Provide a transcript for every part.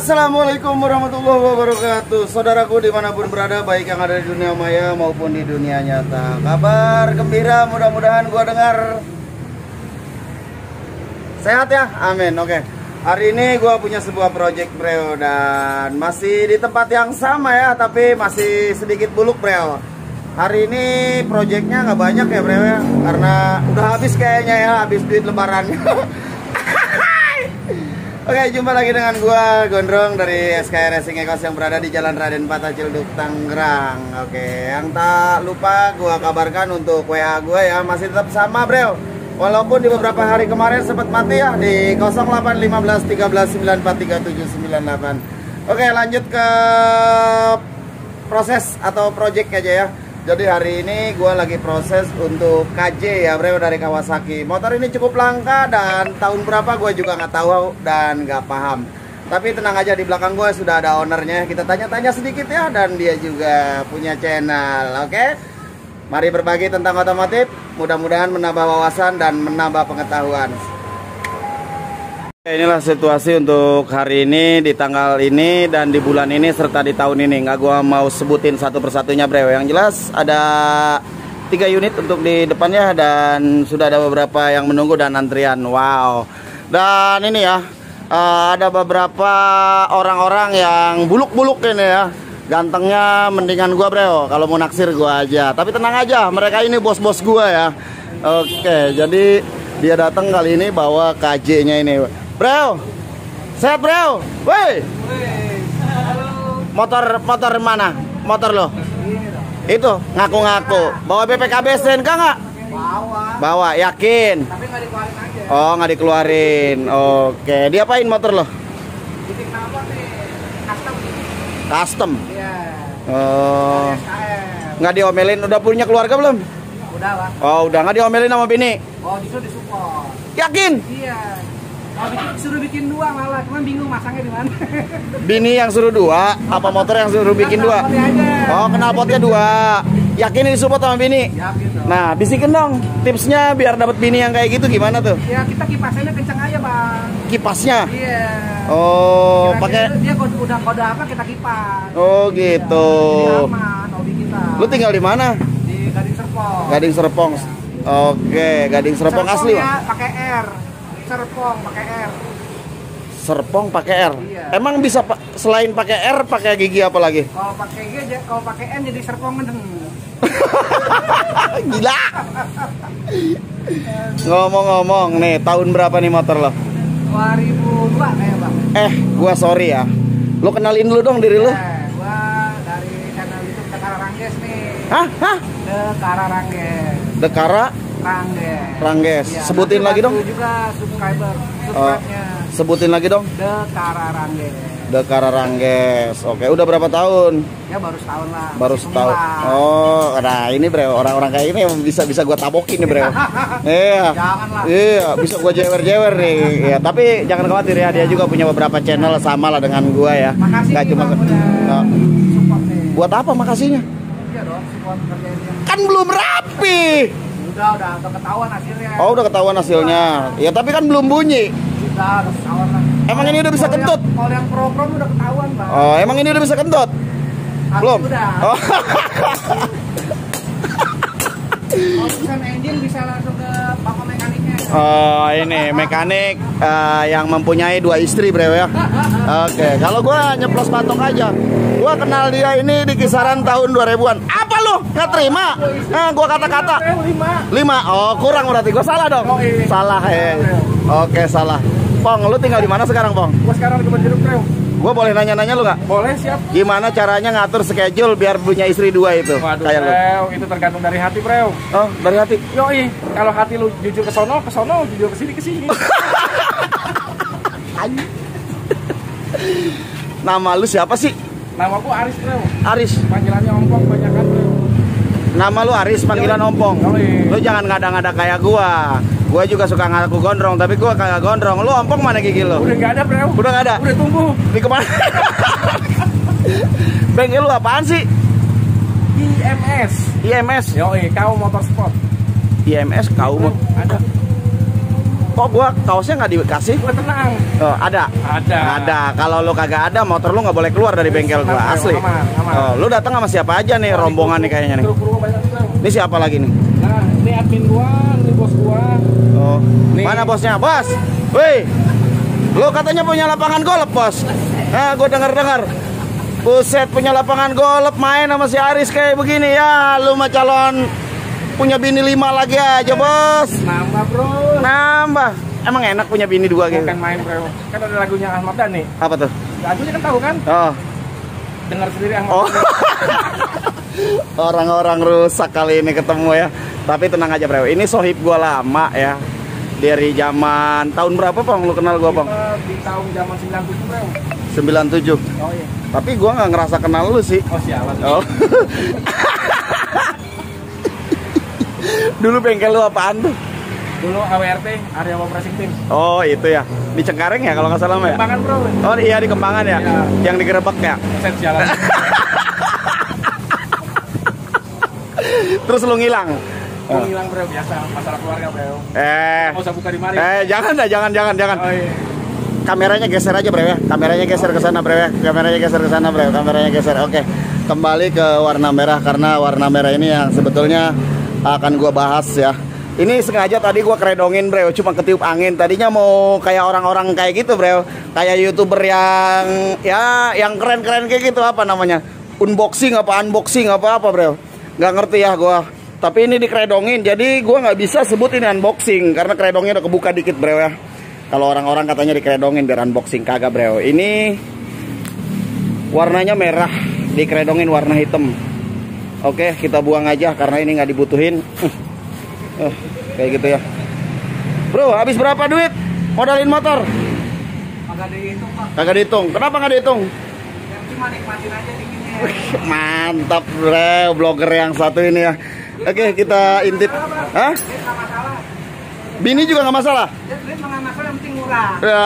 Assalamualaikum warahmatullahi wabarakatuh. Saudaraku dimanapun berada, baik yang ada di dunia maya maupun di dunia nyata, kabar gembira mudah-mudahan gua dengar sehat ya, amin. Oke, hari ini gua punya sebuah project bro, dan masih di tempat yang sama ya, tapi masih sedikit buluk bro. Hari ini projectnya nggak banyak ya bro ya, karena udah habis kayaknya ya, habis duit lebaran. Oke, jumpa lagi dengan gua Gondrong dari SKR Racing Ecos yang berada di Jalan Raden Patah Ciledug, Tangerang. Oke, yang tak lupa gua kabarkan untuk WA gua ya, masih tetap sama bro. Walaupun di beberapa hari kemarin sempat mati ya, di 0815 13 94 3798. Oke, lanjut ke proses atau project aja ya. Jadi hari ini gue lagi proses untuk KJ ya bro, dari Kawasaki. Motor ini cukup langka dan tahun berapa gue juga nggak tahu dan nggak paham. Tapi tenang aja, di belakang gue sudah ada ownernya. Kita tanya-tanya sedikit ya, dan dia juga punya channel. Oke, mari berbagi tentang otomotif. Mudah-mudahan menambah wawasan dan menambah pengetahuan. Inilah situasi untuk hari ini, di tanggal ini, dan di bulan ini, serta di tahun ini. Nggak gua mau sebutin satu persatunya bro. Yang jelas ada 3 unit untuk di depannya, dan sudah ada beberapa yang menunggu dan antrian. Wow. Dan ini ya, ada beberapa orang-orang yang buluk-buluk ini ya. Gantengnya mendingan gua bro, kalau mau naksir gua aja. Tapi tenang aja, mereka ini bos-bos gua ya. Oke, jadi dia datang kali ini bawa KJ-nya ini. Bro, sehat bro. Woi, motor mana? Motor lo? Itu ngaku-ngaku bawa BPKB STNK nggak? Bawa, yakin? Tapi nggak dikeluarin aja. Oh, nggak dikeluarin. Oke, diapain motor lo? Custom. Iya. Oh, nggak diomelin. Udah punya keluarga belum? Udah bang. Oh, udah. Nggak diomelin sama bini? Oh, justru disupport. Yakin? Iya. Suruh bikin 2 malah, cuman bingung masangnya di mana. Bini yang suruh 2, apa motor yang suruh bikin 2? Oh, knalpotnya 2. Yakin ini support sama bini? Yakin dong. Nah, bisikin dong tipsnya biar dapat bini yang kayak gitu, gimana tuh? Ya, kita kipasannya kencang aja bang. Kipasnya? Iya. Oh, pakai dia udah kode apa kita kipas. Oh gitu. Jadi aman hobi kita. Lu tinggal di mana? Di Gading Serpong. Gading Serpong. Ya. Oke, Gading Serpong asli ya, pakai R. Serpong pakai R. Serpong pakai R. Iya. Emang bisa selain pakai R pakai gigi apa lagi? Kalau pakai G, kalau pakai N jadi Serpong ngeden. Gila. Ngomong-ngomong nih, tahun berapa nih motor lo? 2002 kayak bang. Gua sorry ya. Lo kenalin dulu dong diri lo. Gua dari channel YouTube Dekara Rangges nih. Hah? Dekara Rangges. Dekara Rangges. Ya, sebutin lagi dong. Juga subscribe-nya. Sebutin lagi dong. Dekara Rangges. Dekara Rangges. Oke, udah berapa tahun? Ya baru setahun lah. Baru setahun. Oh, nah ini bro, orang-orang kayak ini bisa gua tabokin nih bro. Iya. Janganlah. Iya, bisa gua jewer-jewer nih. Ya, tapi jangan khawatir ya, dia juga punya beberapa channel sama lah dengan gua ya. Makasih. Gak cuma buat apa makasihnya? Iya dong, support kerjanya. Kan belum rapi. Udah ketahuan hasilnya. Oh, udah ketahuan hasilnya. Ya, tapi kan belum bunyi. Udah ketahuan lah. Emang ini udah bisa kentut? Kalau yang pro-pro udah ketahuan, Bang. Oh, emang ini udah bisa kentut? Belum? Udah. Oh. Kalau pesan engine bisa langsung ke bapak mekaniknya. Oh, ini mekanik yang mempunyai 2 istri, bro ya. Oke, kalau gua nyeplos batok aja. Gua kenal dia ini di kisaran tahun 2000-an. Apa lu? Nggak terima? Gua kata-kata 5. Oh, kurang berarti. Gua salah dong. Salah ya. Oke, salah. Pong, lu tinggal di mana sekarang, Pong? Gua sekarang di Kebon Jeruk, bro. Gua boleh nanya-nanya lu nggak? Boleh, siap. Gimana caranya ngatur schedule biar punya istri 2 itu? Waduh, kayak lu. Itu tergantung dari hati, bro. Oh, dari hati? Yoi, kalau hati lu jujur ke sono, jujur ke sini. Nama lu siapa sih? Nama gua Aris, bro. Aris. Panggilannya Ompong banyak kan, bro. Nama lu Aris, panggilan Ompong. Yoi. Lu jangan ngada-ngada kayak gua. Gua juga suka ngaku gondrong, tapi gua kagak gondrong. Lu ompong mana gigi lu? Udah nggak ada, bro. Udah nggak ada? Udah tumbuh. Di kemana? Bengkel lu apaan sih? IMS. Yoi, Kau Motorsport. IMS Kau. Ada. Kok gua kaosnya nggak dikasih? Gua tenang. Oh, ada. Kalau lu kagak ada, motor lu nggak boleh keluar dari bengkel gua, asli. Oh, lu datang sama siapa aja nih rombongan nih kayaknya nih? Ini siapa lagi nih? Nah, ini admin gua, ini bos gua. Oh, nih. Mana bosnya? Bos, woi, lu katanya punya lapangan golf, bos. Nah, gua dengar. Buset, punya lapangan golf, main sama si Aris kayak begini ya. Lu mah calon punya bini 5 lagi aja, bos. Nambah, bro. Nambah. Emang enak punya bini 2 gitu? Bukan main, bro. Kan ada lagunya Ahmad Dhani. Apa tuh? Lagunya kan tahu kan? Oh. Dengar sendiri Ahmad Oh. Dhani. Orang-orang rusak kali ini ketemu ya. Tapi tenang aja, bro. Ini sohib gua lama ya. Dari zaman tahun berapa, Bang? Lu kenal gua, Bang? Di tahun zaman 97, bro. 97. Oh iya. Tapi gua nggak ngerasa kenal lu sih. Oh, sialan. Oh. Dulu bengkel lu apaan tuh? Dulu AWRT, Area Operating Team. Oh, itu ya. Di Cengkareng ya kalau nggak salah ya? Kembangan, bro. Oh iya, di Kembangan ya? Iya. Yang digerebek ya? Set sialan. Terus lu ngilang? Oh, ngilang, bro. Biasa, masalah keluarga, bro. Nggak usah buka di mari. Jangan dah, jangan. Oh, iya. Kameranya geser aja, bro ya. Kameranya geser ke sana, bro ya. Kameranya geser ke sana, bro. Kameranya geser. Oke. Kembali ke warna merah karena warna merah ini yang sebetulnya akan gua bahas ya. Ini sengaja tadi gua keredongin, bro, cuma ketiup angin. Tadinya mau kayak orang-orang kayak gitu, bro. Kayak YouTuber yang ya yang keren-keren kayak gitu, apa namanya? Unboxing apa bro. Nggak ngerti ya gua. Tapi ini dikeredongin, jadi gua nggak bisa sebut ini unboxing karena keredongnya udah kebuka dikit, bro ya. Kalau orang-orang katanya dikeredongin biar unboxing, kagak, bro. Ini warnanya merah, dikeredongin warna hitam. Oke, kita buang aja karena ini nggak dibutuhin. Kayak gitu ya. Bro, habis berapa duit modalin motor? Kagak dihitung, Pak. Kagak dihitung. Kenapa nggak dihitung? Ya, cuma nikmatin aja dinginnya. Mantap, bro, blogger yang satu ini ya. Oke, kita intip. Hah? Duit nggak masalah. Bini juga nggak masalah? Duit nggak masalah, yang penting murah. Ya.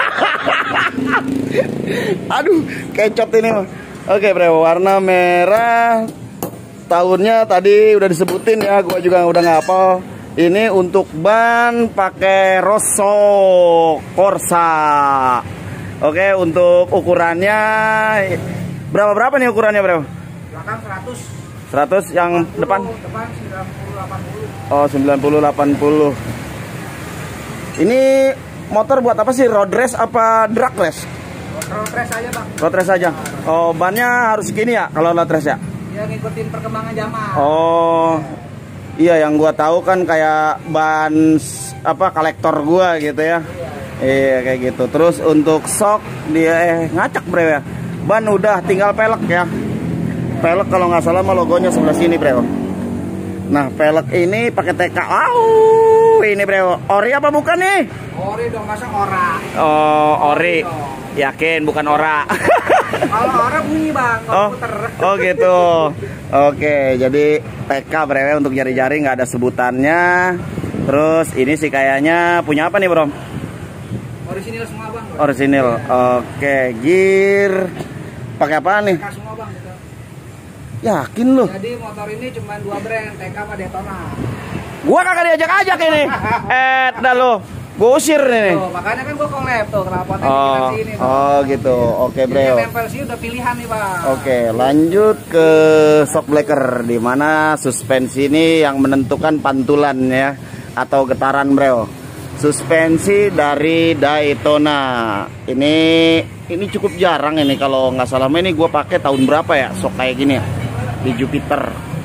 Aduh, kecot ini mah. Oke, bro, warna merah. Tahunnya tadi udah disebutin ya, gua juga udah ngapal. Ini untuk ban pakai Rosso Corsa. Oke, untuk ukurannya berapa nih ukurannya, bro? Belakang 100. 100 yang 40, depan? Depan 90 80. Oh, 90 80. Ini motor buat apa sih? Road race apa drag race? Road race aja, Bang. Road race aja. Oh, bannya harus gini ya kalau road race ya? Ya ngikutin perkembangan zaman. Oh. Iya, yang gua tahu kan kayak ban apa kolektor gua gitu ya. Iya, kayak gitu. Terus untuk sok dia ngacak, bro ya. Ban udah tinggal pelek ya. Pelek kalau nggak salah mah logonya sebelah sini, bro. Nah, pelek ini pakai TK. Ini, bro. Ori apa bukan nih? Ori dong, masa ora. Oh, ori. Yakin bukan ora. Kalau ora bunyi, Bang, kalau puter. Oh gitu. Oke, jadi TK, bro, untuk jari-jari nggak ada sebutannya. Terus ini sih kayaknya punya apa nih, bro? Orisinil semua, Bang. Orisinil. Oke, gear pakai apa nih? TK semua, Bang, gitu. Yakin lu? Jadi motor ini cuma 2 brand, TK sama Daytona. Gua kagak diajak-ajak ini. Dah lu. Gua usir nih. Tuh, makanya kan gua collab tuh, kenapa ini tuh. Oh gitu. Oke, bro. Jadi nempel sih udah pilihan nih, Bang. Oke, lanjut ke shock breaker, di mana suspensi ini yang menentukan pantulan ya atau getaran, bro. Suspensi dari Daytona. Ini cukup jarang ini, kalau nggak salah ini gue pakai tahun berapa ya, shock kayak gini ya, di Jupiter.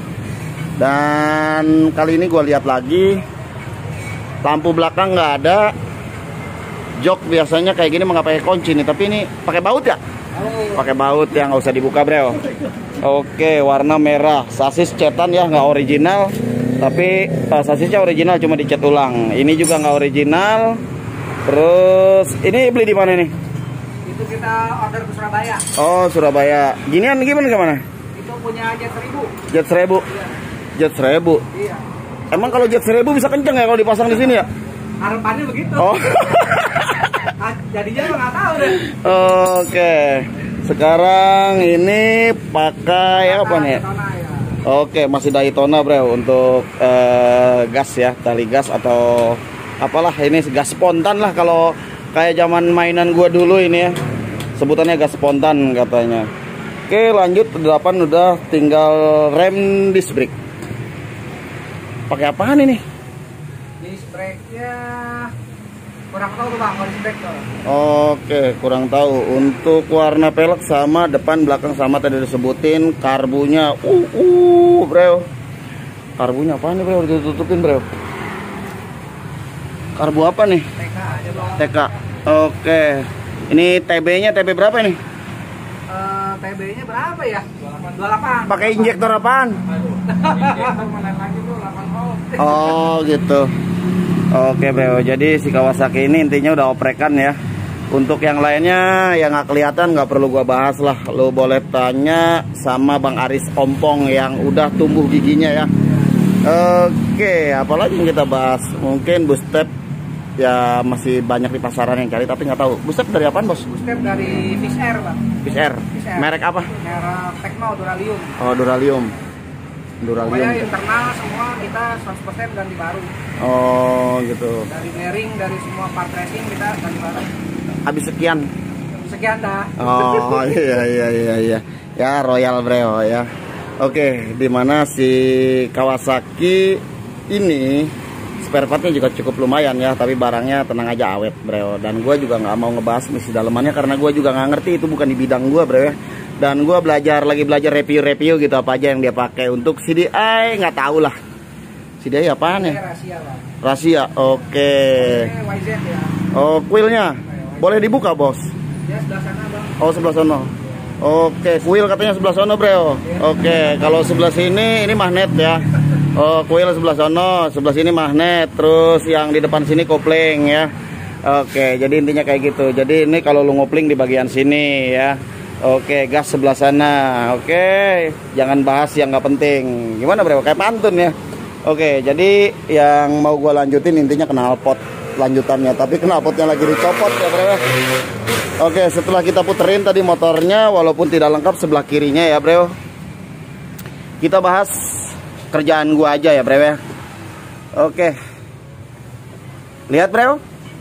Dan kali ini gue lihat lagi lampu belakang nggak ada. Jok biasanya kayak gini nggak pakai kunci nih, tapi ini pakai baut ya? Pakai baut yang nggak usah dibuka, bro. Oke, warna merah. Sasis cetan ya, nggak original. Tapi sasisnya original, cuma dicat ulang. Ini juga nggak original. Terus ini beli di mana nih? Itu kita order ke Surabaya. Oh, Surabaya. Ginian gimana? Itu punya Jet 1000. Jet 1000. Iya. Jet 1000. Iya. Emang kalau Jet 1000 bisa kenceng ya kalau dipasang di sini ya? Harapannya begitu. Oh. Jadinya nggak tahu deh. Oke. Sekarang ini pakai apa nih? Daytona, ya. Oke, masih Daytona, bro, untuk gas ya, tali gas atau apalah ini, gas spontan lah kalau kayak zaman mainan gua dulu ini ya. Sebutannya gas spontan katanya. Oke, lanjut ke depan udah tinggal rem disc brake. Pakai apaan ini? Disc brake-nya kurang tahu tuh Bang, kalau disc brake tuh. Oke, kurang tahu. Untuk warna pelek sama, depan belakang sama tadi disebutin. Karbunya bro. Karbunya apaan nih bro? Ditutupin bro. Karbu apa nih? TK aja Bang. TK. Oke. Ini TB-nya TB berapa nih? TB-nya berapa ya? 28. Pakai injektor apaan? Oh gitu. Oke bro, jadi si Kawasaki ini intinya udah oprekan ya. Untuk yang lainnya yang nggak kelihatan nggak perlu gua bahas lah. Lo boleh tanya sama Bang Aris Ompong yang udah tumbuh giginya ya. Oke, apalagi yang kita bahas? Mungkin boost step ya masih banyak di pasaran yang cari, tapi nggak tahu. Boost step dari apaan bos? Boost step dari Fish Air Bang. Fish Air. Merek apa? Merek Tecno Duralium. Oh Duralium. Duralium. Pokoknya internal semua kita 100% ganti baru. Oh gitu. Dari bearing, dari semua part racing kita ganti baru. Habis sekian. Sekian dah. Oh iya. Ya Royal bro ya. Oke, dimana si Kawasaki ini spare partnya juga cukup lumayan ya, tapi barangnya tenang aja awet bro. Dan gue juga nggak mau ngebahas misi dalemannya karena gue juga nggak ngerti, itu bukan di bidang gue bro ya. Dan gue lagi belajar review gitu apa aja yang dia pakai. Untuk CDI nggak tahu lah. CDI apaan ya? Rahasia Bang. Rahasia. Oke. YZ ya. Oh kuilnya boleh dibuka bos? Ya sebelah sana Bang. Oh sebelah sono. Oke, kuil katanya sebelah sono bro. Oke, kalau sebelah sini ini magnet ya. Oh, kuil sebelah sono, sebelah sini magnet. Terus yang di depan sini kopling ya. Oke, jadi intinya kayak gitu. Jadi ini kalau lu ngopling di bagian sini ya. Oke, gas sebelah sana. Oke, jangan bahas yang nggak penting. Gimana bro? Kayak pantun ya. Oke, jadi yang mau gua lanjutin intinya knalpot lanjutannya. Tapi knalpotnya lagi dicopot ya bro. Oke, setelah kita puterin tadi motornya, walaupun tidak lengkap sebelah kirinya ya bro. Kita bahas kerjaan gua aja ya bro ya. Oke. Lihat bro.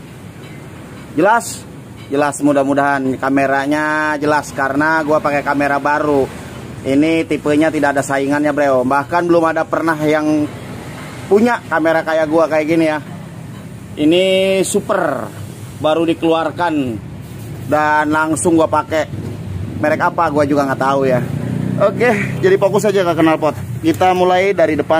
Jelas? Jelas, mudah-mudahan kameranya jelas karena gua pakai kamera baru. Ini tipenya tidak ada saingannya bro. Bahkan belum ada pernah yang punya kamera kayak gua kayak gini ya. Ini super, baru dikeluarkan dan langsung gua pakai. Merek apa gua juga nggak tahu ya. Oke, jadi fokus aja ke knalpot. Kita mulai dari depan.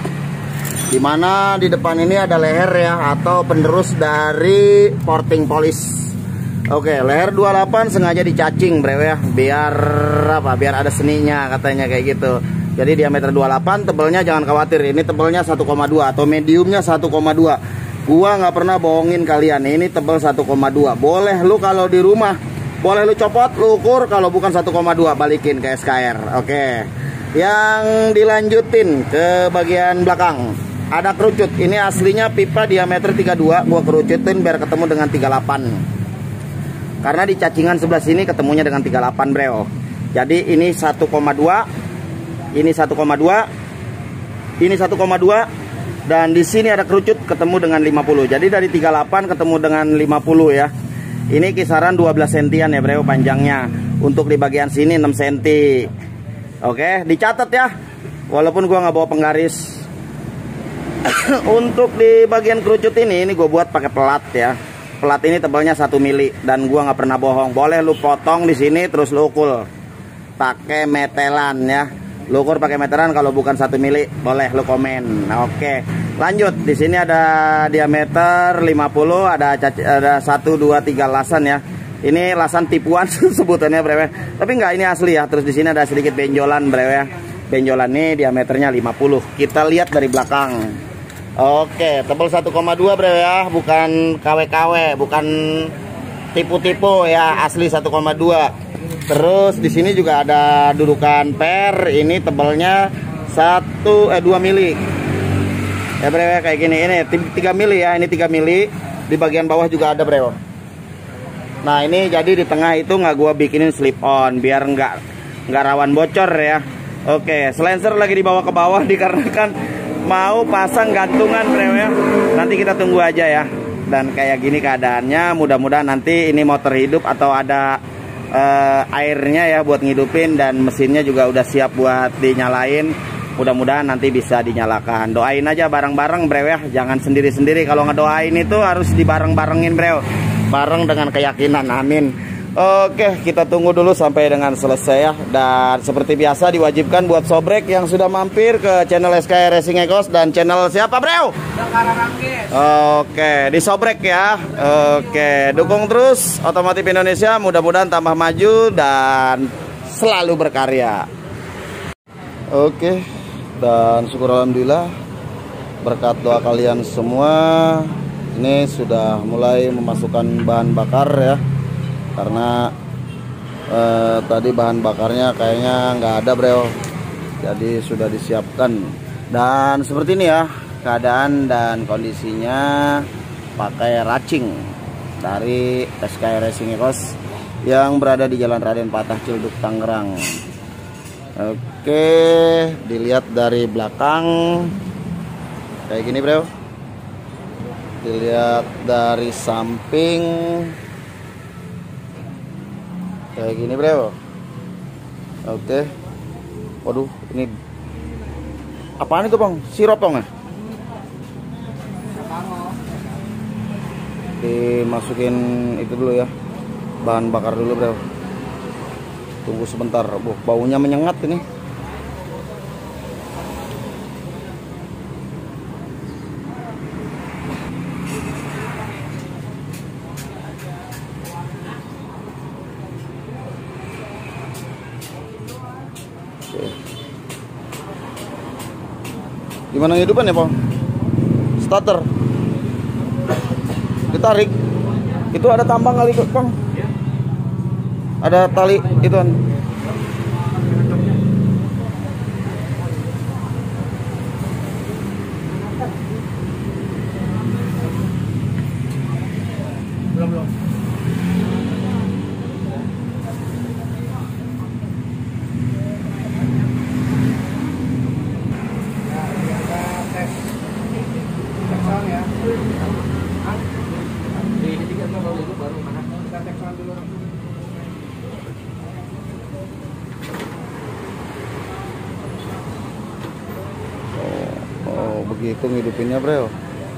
Dimana di depan ini ada leher ya, atau penerus dari porting polish. Oke, leher 28 sengaja dicacing bro ya, biar apa? Biar ada seninya katanya kayak gitu. Jadi diameter 28, tebelnya jangan khawatir, ini tebelnya 1,2 atau mediumnya 1,2. Gua nggak pernah bohongin kalian, ini tebel 1,2. Boleh lu kalau di rumah, boleh lu copot, lu ukur, kalau bukan 1,2 balikin ke SKR. Oke. Yang dilanjutin ke bagian belakang. Ada kerucut. Ini aslinya pipa diameter 32, gua kerucutin biar ketemu dengan 38. Karena di cacingan sebelah sini ketemunya dengan 38 bro. Jadi ini 1,2, ini 1,2, ini 1,2, dan di sini ada kerucut ketemu dengan 50. Jadi dari 38 ketemu dengan 50 ya. Ini kisaran 12 sentian ya bro panjangnya. Untuk di bagian sini 6 senti. Oke, dicatat ya. Walaupun gua nggak bawa penggaris. Untuk di bagian kerucut ini gua buat pakai pelat ya. Pelat ini tebalnya 1 mili dan gua nggak pernah bohong. Boleh lu potong di sini terus lu ukur pakai metelan ya. Lu ukur pakai metelan, kalau bukan 1 mili boleh lu komen. Oke. Lanjut, di sini ada diameter 50, ada 1 2 3 lasan ya. Ini lasan tipuan sebutannya bro ya. Tapi enggak, ini asli ya. Terus di sini ada sedikit benjolan bro ya. Benjolan ini diameternya 50. Kita lihat dari belakang. Oke, tebal 1,2 bro ya, bukan KW-KW, bukan tipu-tipu ya, asli 1,2. Terus di sini juga ada dudukan per, ini tebalnya 2 mili. Ya bro ya, kayak gini, ini 3 mili ya, ini 3 mili. Di bagian bawah juga ada bro. Nah ini jadi di tengah itu nggak gua bikinin slip on biar nggak rawan bocor ya. Oke, silencer lagi dibawa ke bawah dikarenakan mau pasang gantungan bro ya. Nanti kita tunggu aja ya. Dan kayak gini keadaannya, mudah-mudahan nanti ini motor hidup atau ada airnya ya buat ngidupin, dan mesinnya juga udah siap buat dinyalain. Mudah-mudahan nanti bisa dinyalakan. Doain aja bareng-bareng bro ya, jangan sendiri-sendiri. Kalau ngedoain itu harus dibareng-barengin bro, bareng dengan keyakinan, amin. Oke, kita tunggu dulu sampai dengan selesai ya. Dan seperti biasa diwajibkan buat sobrek yang sudah mampir ke channel SKY Racing Ekos dan channel siapa bro? Oke, di sobrek ya. Oke, dukung terus Otomotif Indonesia, mudah-mudahan tambah maju dan selalu berkarya. Oke, dan syukur alhamdulillah berkat doa kalian semua ini sudah mulai memasukkan bahan bakar ya. Karena tadi bahan bakarnya kayaknya nggak ada bro, jadi sudah disiapkan. Dan seperti ini ya keadaan dan kondisinya, pakai racing dari SKY Racing Ekos yang berada di Jalan Raden Patah, Ciledug, Tangerang. Oke, dilihat dari belakang kayak gini bro, dilihat dari samping kayak gini bro. Oke. Waduh, ini apaan itu bang? Sirup bang ya? Dimasukin itu dulu ya, bahan bakar dulu bro. Tunggu sebentar. Baunya menyengat ini. Gimana hidupan ya Pak? Starter ditarik, itu ada tambang kali Bang? Ada tali itu kan? Belum. Begitu ngidupinnya bro.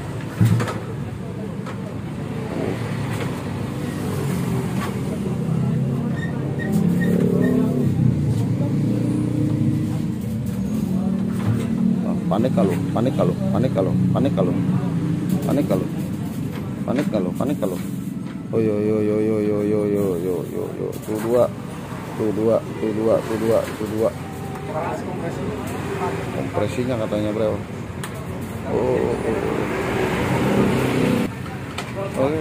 Panik kalau. Oh yo. Tuh dua. Kompresinya katanya bro. Oke.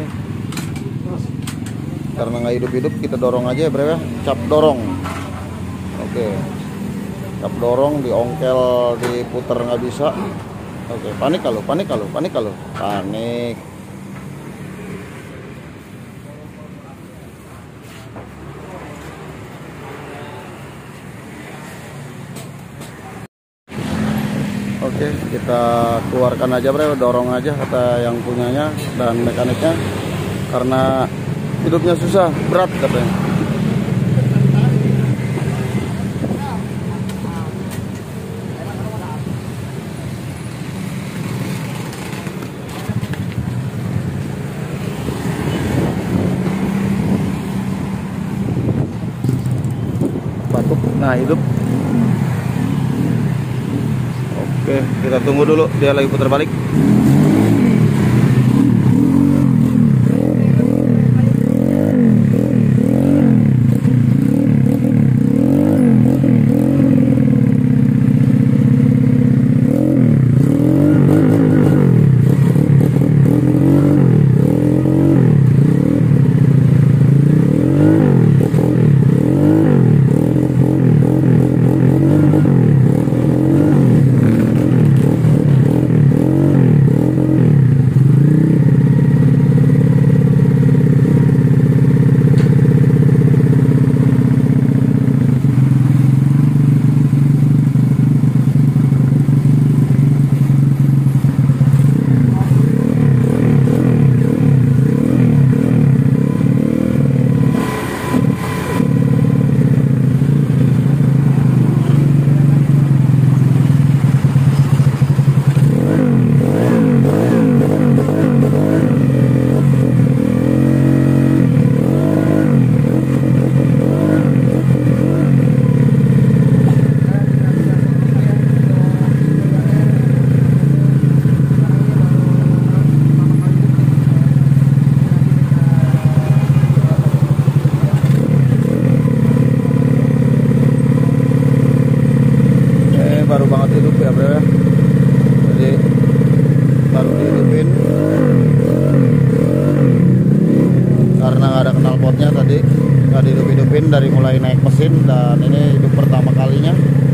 Karena nggak hidup-hidup, kita dorong aja ya bro ya, cap dorong. Oke. Cap dorong, diongkel, diputer nggak bisa. Oke, panik kalau. Panik. Oke, kita keluarkan aja bro, dorong aja kata yang punyanya dan mekaniknya, karena hidupnya susah, berat katanya. Batuk, nah hidup. Oke, kita tunggu dulu, dia lagi putar balik. mati hidup ya bro ya. Jadi baru dihidupin karena nggak ada knalpotnya tadi, nggak dihidup-hidupin dari mulai naik mesin, dan ini hidup pertama kalinya.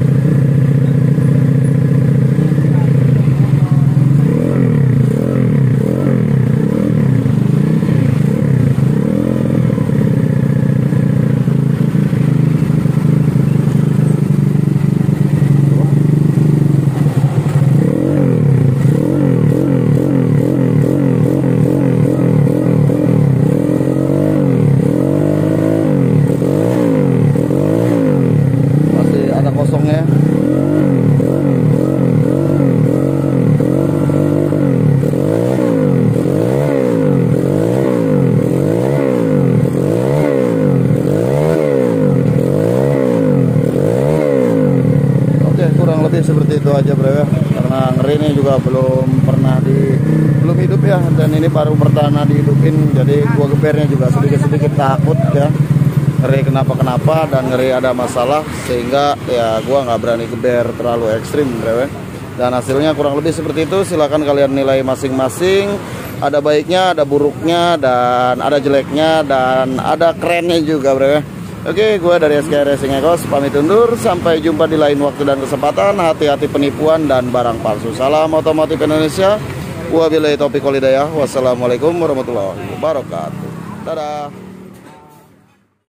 Kosongnya oke, kurang lebih seperti itu aja bro ya, karena ngeri ini juga belum hidup ya, dan ini baru pertama dihidupin, jadi gua gebernya juga sedikit takut ya, ngeri kenapa dan ngeri ada masalah, sehingga ya gua nggak berani geber terlalu ekstrim bro. Dan hasilnya kurang lebih seperti itu. Silahkan kalian nilai masing-masing, ada baiknya, ada buruknya, dan ada jeleknya, dan ada kerennya juga bro. Oke, gua dari SK Racing Ekos pamit undur, sampai jumpa di lain waktu dan kesempatan. Hati-hati penipuan dan barang palsu. Salam otomotif Indonesia. Wabillahi taufiq wal hidayah. Wassalamualaikum warahmatullahi wabarakatuh. Dadah.